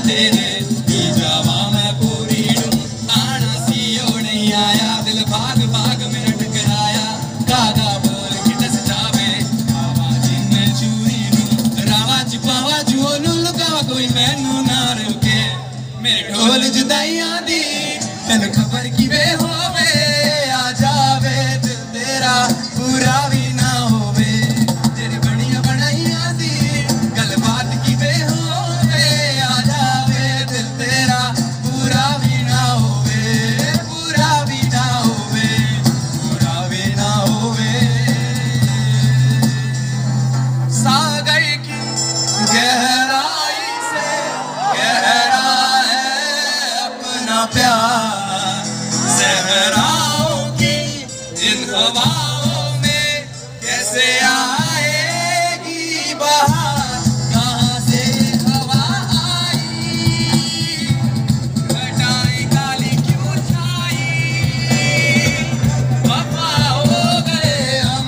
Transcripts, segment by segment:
तेरे जावा मैं पूरी डूं आना सीओ नहीं आया दिल भाग भाग में टकराया कागा बोल के दस जावे आवाज में चूरी डूं रावा चिपावा जुओनू लुकावा कोई मैनू ना रुके मेरे ढोल जुदाइयां दी तन खबर की वे होवे आ जावे दिल तेरा पूरा भी ना होवे तेरे बनिया बनाइयां दी गल बात की वे होवे आ जावे दिल तेरा पूरा भी ना होवे पूरा भी ना होवे पूरा भी ना होवे सागर की गहराई से गहरा है अपना प्यार सहराओं की इन हवाओं में कैसे आएगी बहार कहाँ से हवा आई घटाएं काली क्यों छाई वफा हो गए हम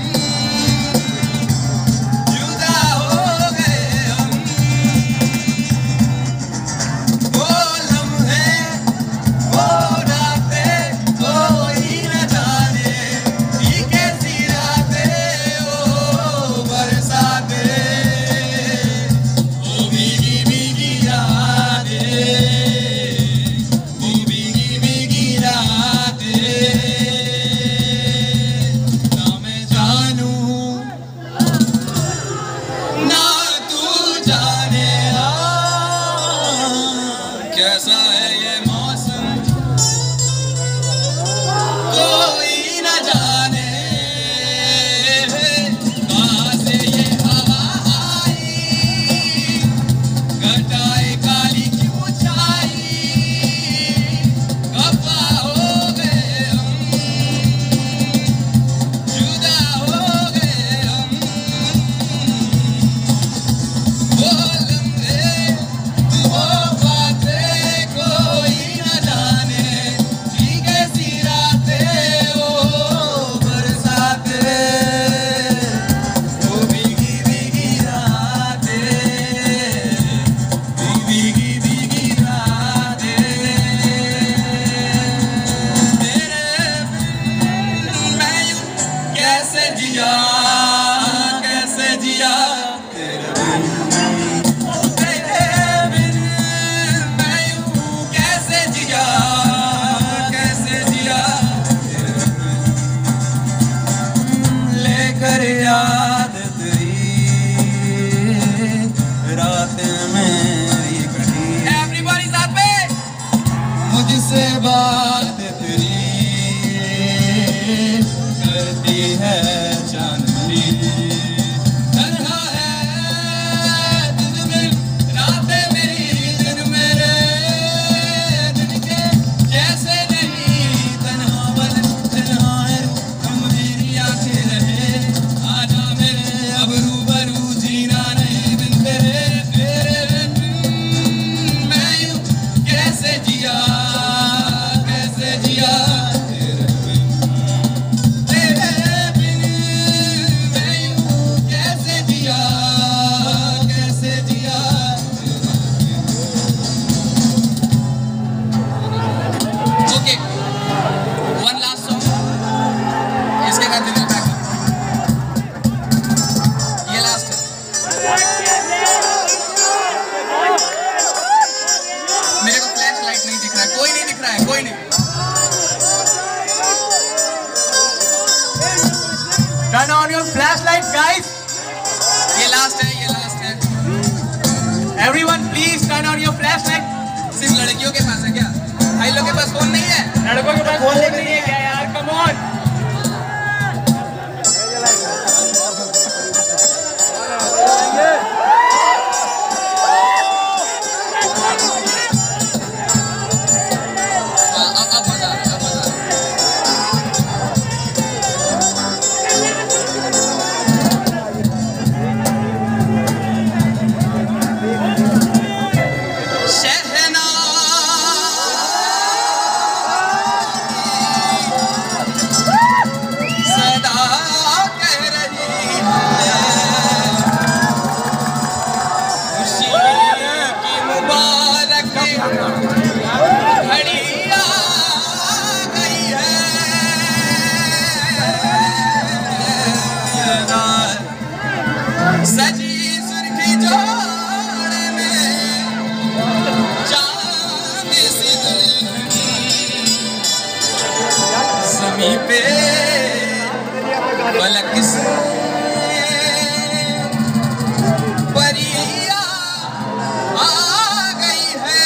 जुदा हो गए हम वो लम्हे वो रातें कोई न जाने ये कैसी रातें ओ बरसातें ओ भीगी भीगी यादें वो भीगी भीगी रातें ना मैं जानूं ना तू जाने कैसा है ये मौसम कोई न जाने कहाँ से ये हवा आई घटाए काली क्यों छाई खफा हो गए हम जुदा हो गए हम वो लम्हे वो बातें कोई न जाने ये कैसी रातें ओ बरसातें वो भीगी भीगी रातें भीगी भीगी रातें तेरे बिन मैं यूं कैसे जिया तेरे बिन मैं यूं कैसे जिया लेकर याद तेरी रात मेरी कटी एवरीबॉडी साथ में मुझसे बात तेरी करती है चांदनी तन्हा है दिन में रातें मेरी दिन मेरे दिन के जैसे नहीं तन्हा बन तन्हा है तुम मेरी आंखें रहे आजा मेरे अब रूबरू जीना नहीं बिन तेरे तेरे बिन मैं यूं कैसे जिया तेरे बिन मैं यूं कैसे जिया ओके वन लास्ट सॉन्ग इसके बाद दिन बैक ये लास्ट है मेरे को फ्लैश लाइट नहीं दिख रहा है कोई नहीं दिख रहा है कोई नहीं Turn on your flashlights, guys. ये लास्ट है Everyone, please turn on your flashlight. सिर्फ लड़कियों के पास है क्या भाई लोग के पास फोन नहीं है लड़कों के पास फोन लेकर नहीं है क्या यार? Come on. अब मजा आ रहा है शहनाई पलक से परिया आ गई है।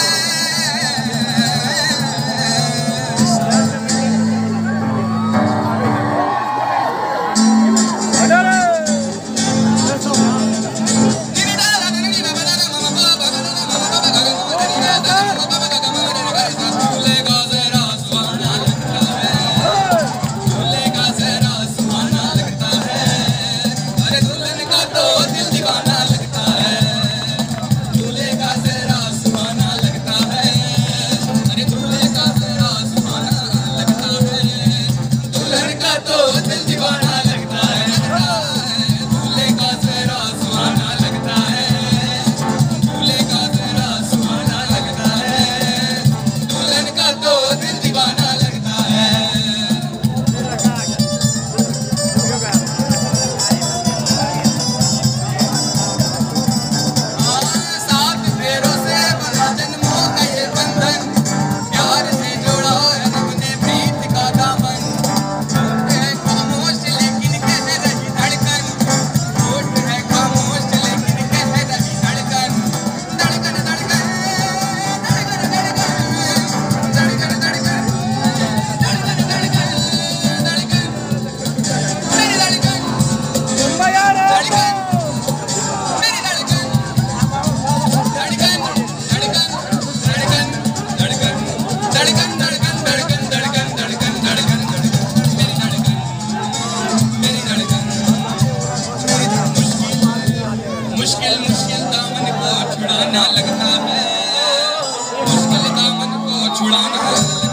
दामन को छुड़ाना लगता है, मुश्किल दामन को छुड़ाना लगता है।